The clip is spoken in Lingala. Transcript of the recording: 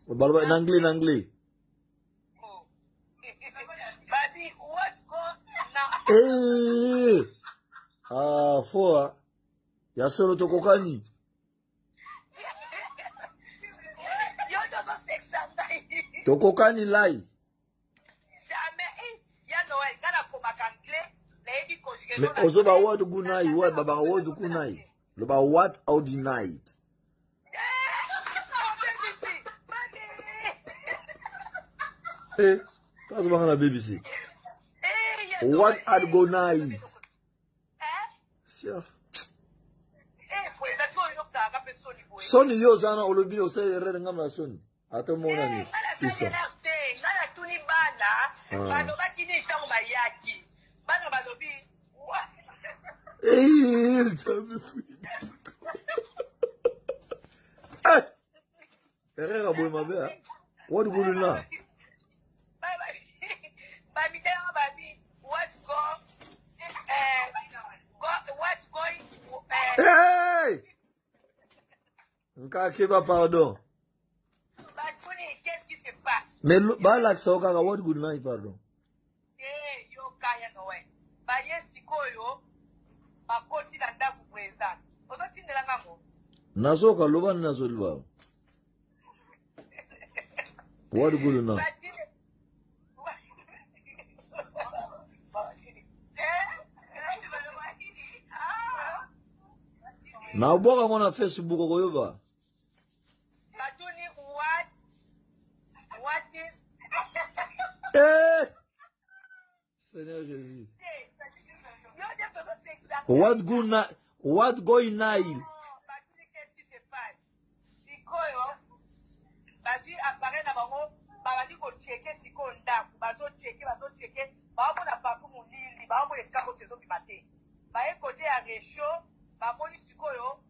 En anglais, en anglais. Baby, what's going on? Ah, foa. Ya solo tokokani. Yo don't sex tokokani lai. Mais also ba what good night, what baba what good night. Lo ba what out the night. Eh, that's what na BBC. What at go night. Sure. Soni yo sana olobi o say red ngama soni. Ato mona ni. Fisa. Ngana tuni bana, bano bakini tamu bayaki. Bana balobi. Tell me free. Eh! Herrera boy ma be. What go do now? Baby, what's going? Hey! Nka keba pardon. Qu'est-ce qui se passe? Mais ba like soka what good night pardon. Eh, yo kaya no we. Ba yesikoyo bakoti na ndaku kweza. Ozotindela ngango. Nasoka loba nazo liba. What good now? Na boka ngona Facebook ko yoba. Batuni what is Eh! Seigneur Jésus. What good night? What going night? Batuni qu'est-ce qui se passe? Sikoyo bazi apparaît na bango babandi ko checker siko ndaku bazo checker baomona partout mulili baomona esika ko tezo bimate. Bae côté ya resho bamoni sikoyo